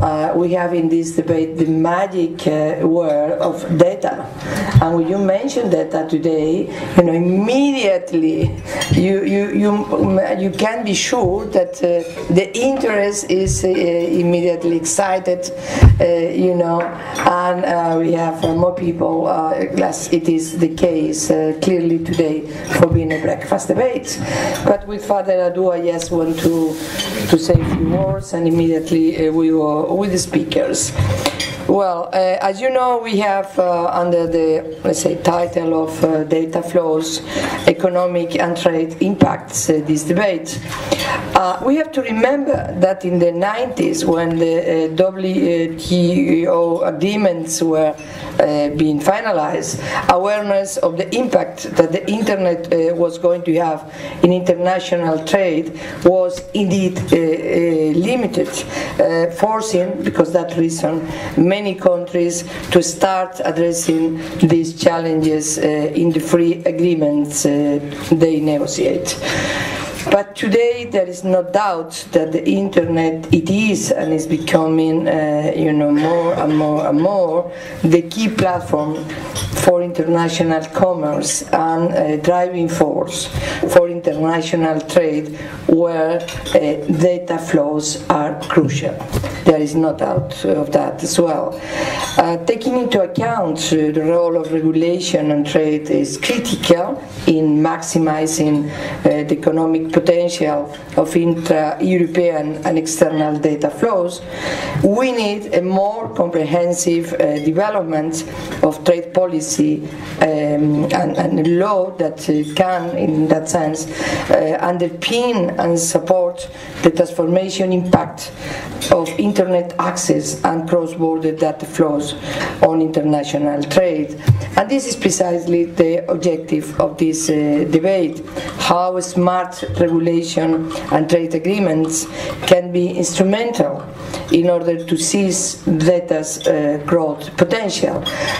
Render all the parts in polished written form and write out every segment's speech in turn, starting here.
we have in this debate the magic word of data. And when you mention data today, immediately you can be sure that the interest is immediately excited, and we have more people, as it is the case clearly today for being a breakfast debate. But with further ado, I just want to say a few words, and immediately we go with the speakers. Well, as you know, we have under the, let's say, title of data flows, economic and trade impacts this debate. We have to remember that in the 90s, when the WTO agreements were being finalized, awareness of the impact that the internet was going to have in international trade was indeed limited, forcing, because that reason, many countries to start addressing these challenges in the free agreements they negotiate. But today there is no doubt that the internet, it is and is becoming more and more and more the key platform for international commerce and driving force for international trade, where data flows are crucial. There is no doubt of that as well. Taking into account the role of regulation and trade is critical in maximizing the economic potential of intra-European and external data flows. We need a more comprehensive development of trade policy and law that can, in that sense, underpin and support the transformation impact of internet access and cross-border data flows on international trade. And this is precisely the objective of this debate: how smart regulation and trade agreements can be instrumental in order to seize data's growth potential.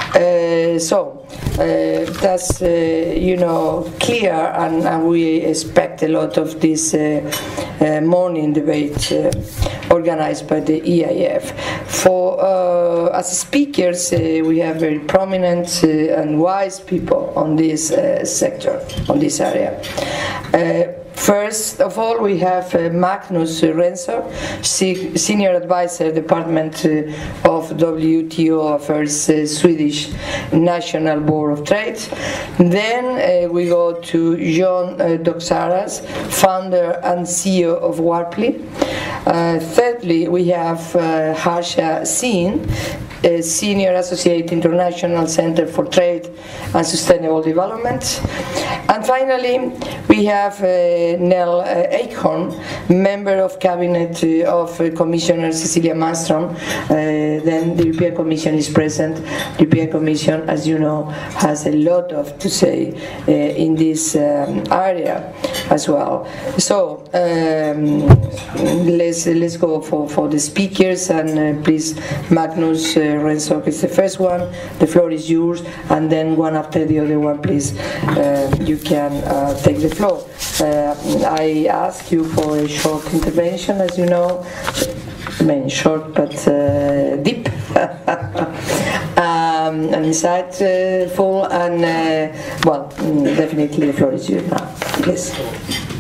That's clear, and we expect a lot of this morning debate organized by the EIF. As speakers, we have very prominent and wise people on this sector, on this area. First of all, we have Magnus Rensor, Senior Advisor, Department of WTO Affairs, Swedish National Board of Trade. Then we go to John Doxaras, Founder and CEO of Warply. Thirdly, we have Harsha Singh, Senior Associate, International Center for Trade and Sustainable Development. And finally, we have Nell Eichhorn, Member of Cabinet of Commissioner Cecilia Malmström. Then the European Commission is present. The European Commission, as you know, has a lot to say in this area as well. So let's go for the speakers, and please, Magnus Rensor is the first one. The floor is yours, and then one after the other one, please. You can take the floor. I asked you for a short intervention, as you know. I mean, short but deep and insightful, and well, definitely the floor is yours now, please.